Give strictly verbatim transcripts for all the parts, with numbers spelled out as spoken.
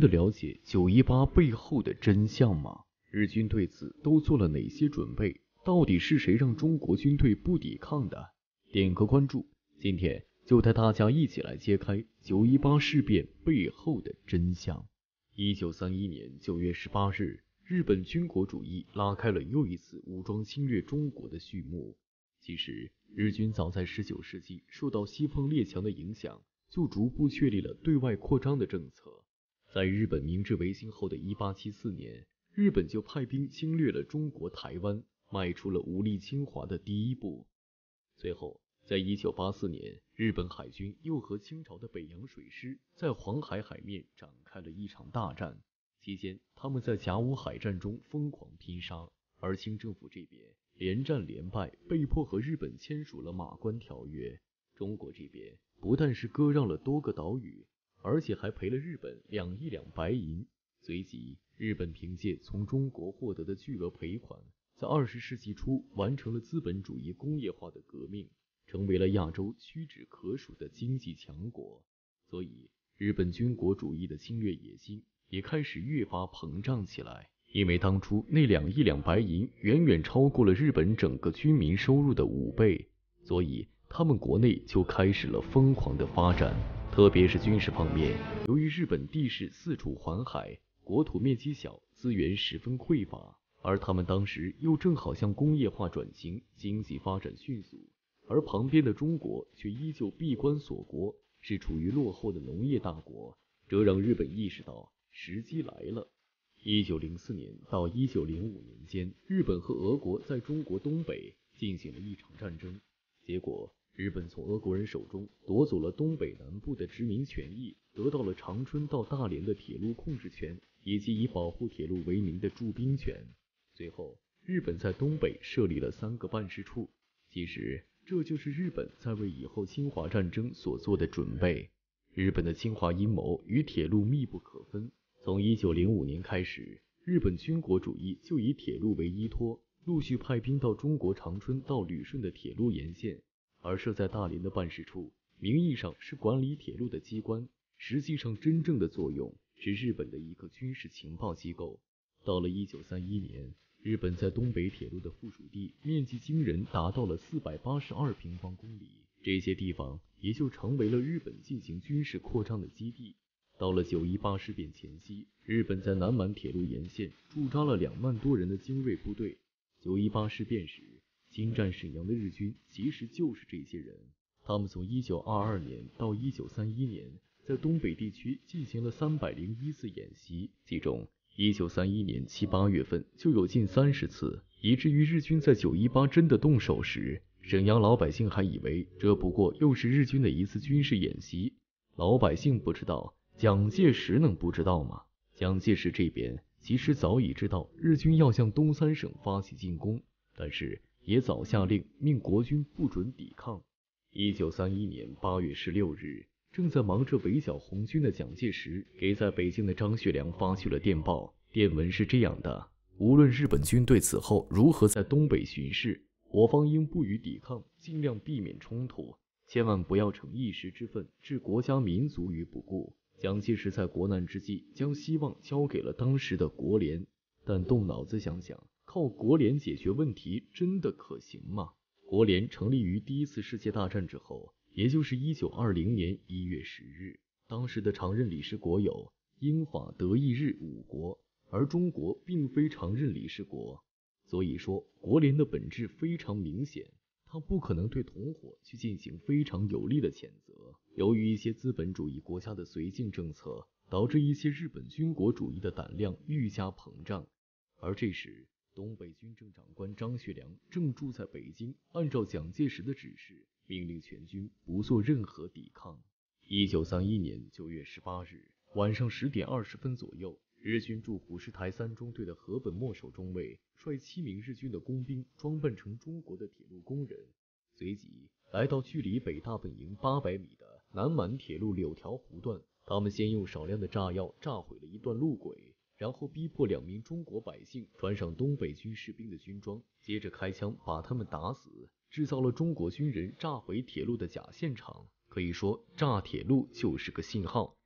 的了解九一八背后的真相吗？日军对此都做了哪些准备？到底是谁让中国军队不抵抗的？点个关注，今天就带大家一起来揭开九一八事变背后的真相。一九三一年九月十八日，日本军国主义拉开了又一次武装侵略中国的序幕。其实，日军早在十九世纪受到西方列强的影响，就逐步确立了对外扩张的政策。在日本明治维新后的一八七四年，日本就派兵侵略了中国台湾，迈出了武力侵华的第一步。随后，在一九八四年，日本海军又和清朝的北洋水师在黄海海面展开了一场大战。期间，他们在甲午海战中疯狂拼杀，而清政府这边连战连败，被迫和日本签署了马关条约。中国这边不但是割让了多个岛屿，而且还赔了日本两亿两白银。随即，日本凭借从中国获得的巨额赔款，在二十世纪初完成了资本主义工业化的革命，成为了亚洲屈指可数的经济强国。所以，日本军国主义的侵略野心也开始越发膨胀起来。因为当初那两亿两白银远远超过了日本整个军民收入的五倍，所以他们国内就开始了疯狂的发展。特别是军事方面，由于日本地势四处环海，国土面积小，资源十分匮乏，而他们当时又正好向工业化转型，经济发展迅速，而旁边的中国却依旧闭关锁国，是处于落后的农业大国，这让日本意识到时机来了。一九零四年到一九零五年间，日本和俄国在中国东北进行了一场战争，结果日本从俄国人手中夺走了东北南部的殖民权益，得到了长春到大连的铁路控制权，以及以保护铁路为名的驻兵权。最后，日本在东北设立了三个办事处，其实这就是日本在为以后侵华战争所做的准备。日本的侵华阴谋与铁路密不可分。从一九零五年开始，日本军国主义就以铁路为依托，陆续派兵到中国长春到旅顺的铁路沿线，而设在大连的办事处，名义上是管理铁路的机关，实际上真正的作用是日本的一个军事情报机构。到了一九三一年，日本在东北铁路的附属地面积惊人，达到了四百八十二平方公里，这些地方也就成为了日本进行军事扩张的基地。到了九一八事变前夕，日本在南满铁路沿线驻扎了两万多人的精锐部队。九一八事变时，侵占沈阳的日军其实就是这些人。他们从一九二二年到一九三一年，在东北地区进行了三百零一次演习，其中一九三一年七八月份就有近三十次，以至于日军在九一八真的动手时，沈阳老百姓还以为这不过又是日军的一次军事演习。老百姓不知道，蒋介石能不知道吗？蒋介石这边其实早已知道日军要向东三省发起进攻，但是也早下令命国军不准抵抗。一九三一年八月十六日，正在忙着围剿红军的蒋介石给在北京的张学良发去了电报，电文是这样的：无论日本军队此后如何在东北巡视，我方应不予抵抗，尽量避免冲突，千万不要逞一时之愤，置国家民族于不顾。蒋介石在国难之际将希望交给了当时的国联，但动脑子想想，靠国联解决问题真的可行吗？国联成立于第一次世界大战之后，也就是一九二零年一月十日，当时的常任理事国有英法德意日五国，而中国并非常任理事国，所以说国联的本质非常明显，他不可能对同伙去进行非常有力的谴责。由于一些资本主义国家的绥靖政策，导致一些日本军国主义的胆量愈加膨胀。而这时，东北军政长官张学良正住在北京，按照蒋介石的指示，命令全军不做任何抵抗。一九三一年九月十八日晚上十点二十分左右，日军驻虎式台三中队的河本末守中尉率七名日军的工兵装扮成中国的铁路工人，随即来到距离北大本营八百米的南满铁路柳条湖段，他们先用少量的炸药炸毁了一段路轨，然后逼迫两名中国百姓穿上东北军士兵的军装，接着开枪把他们打死，制造了中国军人炸毁铁路的假现场。可以说，炸铁路就是个信号，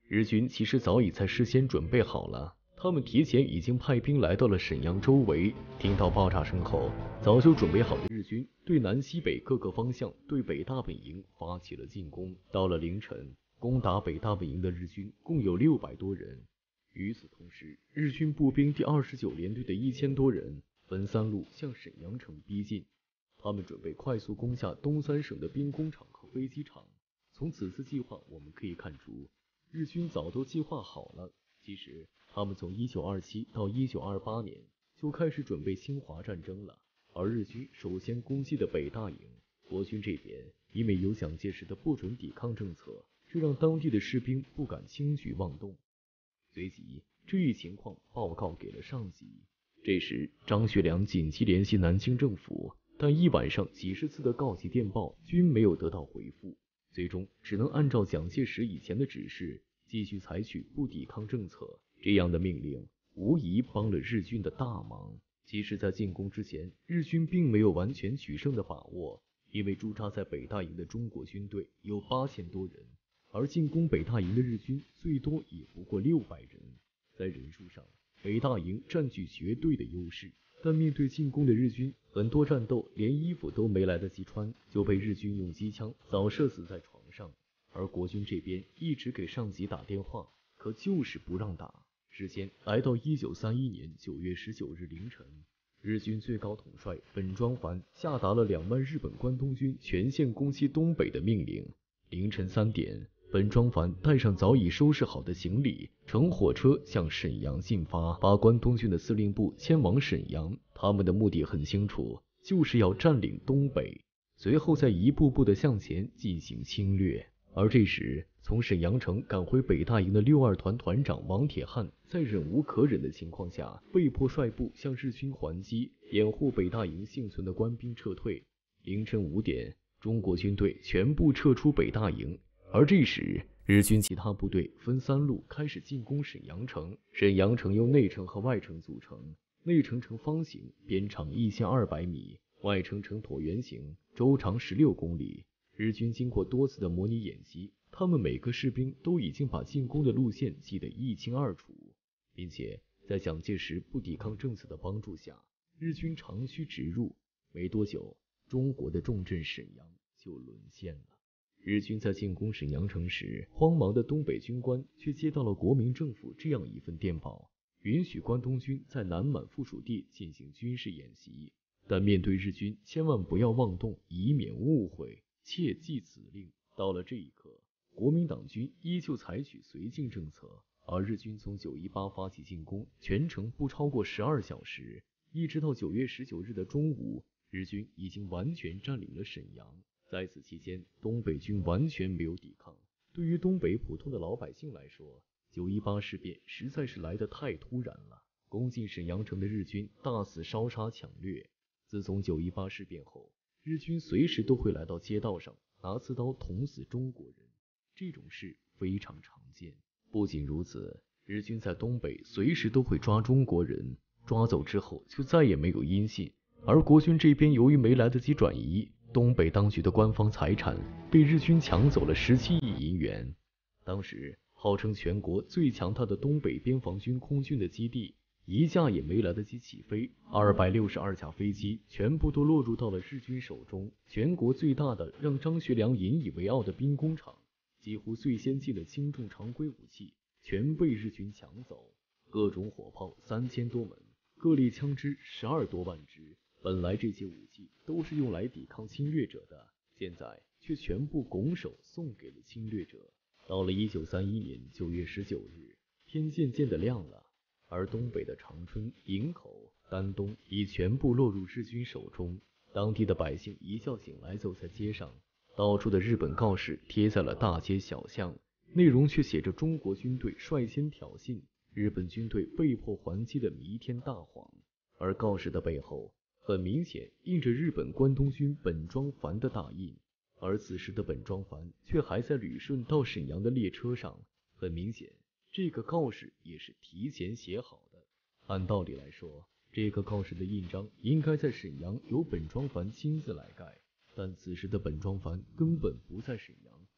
日军其实早已在事先准备好了，他们提前已经派兵来到了沈阳周围。听到爆炸声后，早就准备好的日军对南西北各个方向对北大本营发起了进攻。到了凌晨，攻打北大本营的日军共有六百多人。与此同时，日军步兵第二十九联队的一千多人分三路向沈阳城逼近，他们准备快速攻下东三省的兵工厂和飞机场。从此次计划我们可以看出，日军早都计划好了。其实他们从一九二七到一九二八年就开始准备侵华战争了。而日军首先攻击的北大营，国军这边因为有蒋介石的不准抵抗政策，这让当地的士兵不敢轻举妄动。随即这一情况报告给了上级。这时张学良紧急联系南京政府，但一晚上几十次的告急电报均没有得到回复，最终只能按照蒋介石以前的指示继续采取不抵抗政策。这样的命令无疑帮了日军的大忙。其实在进攻之前，日军并没有完全取胜的把握，因为驻扎在北大营的中国军队有八千多人，而进攻北大营的日军最多也不过六百人。在人数上，北大营占据绝对的优势，但面对进攻的日军，很多战斗连衣服都没来得及穿，就被日军用机枪扫射死在床上。而国军这边一直给上级打电话，可就是不让打。时间来到一九三一年九月十九日凌晨，日军最高统帅本庄繁下达了两万日本关东军全线攻击东北的命令。凌晨三点，本庄繁带上早已收拾好的行李，乘火车向沈阳进发，把关东军的司令部迁往沈阳。他们的目的很清楚，就是要占领东北，随后再一步步的向前进行侵略。而这时，从沈阳城赶回北大营的六二团团长王铁汉，在忍无可忍的情况下，被迫率部向日军还击，掩护北大营幸存的官兵撤退。凌晨五点，中国军队全部撤出北大营，而这时，日军其他部队分三路开始进攻沈阳城。沈阳城由内城和外城组成，内城呈方形，边长一千二百米，外城呈椭圆形，周长十六公里。日军经过多次的模拟演习，他们每个士兵都已经把进攻的路线记得一清二楚，并且在蒋介石不抵抗政策的帮助下，日军长驱直入。没多久，中国的重镇沈阳就沦陷了。日军在进攻沈阳城时，慌忙的东北军官却接到了国民政府这样一份电报，允许关东军在南满附属地进行军事演习，但面对日军千万不要妄动，以免误会，切记此令。到了这一刻，国民党军依旧采取绥靖政策，而日军从九一八发起进攻，全程不超过十二小时，一直到九月十九日的中午，日军已经完全占领了沈阳。在此期间，东北军完全没有抵抗。对于东北普通的老百姓来说，九一八事变实在是来得太突然了。攻进沈阳城的日军大肆烧杀抢掠。自从九一八事变后，日军随时都会来到街道上，拿刺刀捅死中国人，这种事非常常见。不仅如此，日军在东北随时都会抓中国人，抓走之后就再也没有音信。而国军这边由于没来得及转移，东北当局的官方财产被日军抢走了十七亿银元。当时号称全国最强大的东北边防军空军的基地，一架也没来得及起飞，二百六十二架飞机全部都落入到了日军手中。全国最大的让张学良引以为傲的兵工厂，几乎最先进的轻重常规武器全被日军抢走，各种火炮三千多门，各类枪支十二多万支。本来这些武器都是用来抵抗侵略者的，现在却全部拱手送给了侵略者。到了一九三一年九月十九日，天渐渐的亮了，而东北的长春、营口、丹东已全部落入日军手中。当地的百姓一觉醒来，走在街上，到处的日本告示贴在了大街小巷，内容却写着中国军队率先挑衅，日本军队被迫还击的弥天大谎。而告示的背后很明显印着日本关东军本庄繁的大印，而此时的本庄繁却还在旅顺到沈阳的列车上。很明显，这个告示也是提前写好的。按道理来说，这个告示的印章应该在沈阳由本庄繁亲自来盖，但此时的本庄繁根本不在沈阳，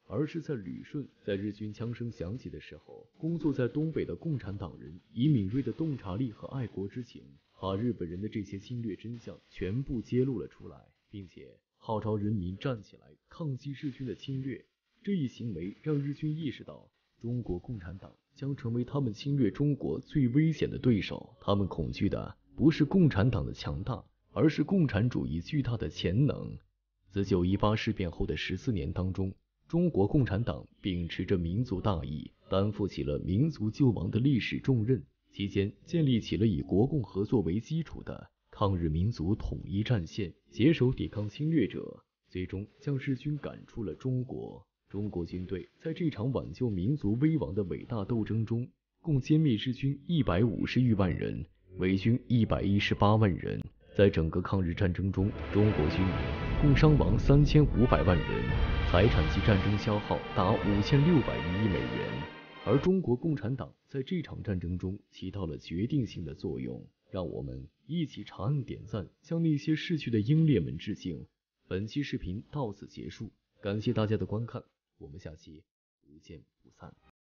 而是在旅顺，在日军枪声响起的时候，工作在东北的共产党人以敏锐的洞察力和爱国之情，把日本人的这些侵略真相全部揭露了出来，并且号召人民站起来抗击日军的侵略。这一行为让日军意识到，中国共产党将成为他们侵略中国最危险的对手。他们恐惧的不是共产党的强大，而是共产主义巨大的潜能。自九一八事变后的十四年当中，中国共产党秉持着民族大义，担负起了民族救亡的历史重任。期间建立起了以国共合作为基础的抗日民族统一战线，携手抵抗侵略者，最终将日军赶出了中国。中国军队在这场挽救民族危亡的伟大斗争中，共歼灭日军一百五十余万人，伪军一百一十八万人。在整个抗日战争中，中国军民共伤亡三千五百万人，财产及战争消耗达五千六百余亿美元。而中国共产党在这场战争中起到了决定性的作用。让我们一起长按点赞，向那些逝去的英烈们致敬。本期视频到此结束，感谢大家的观看，我们下期不见不散。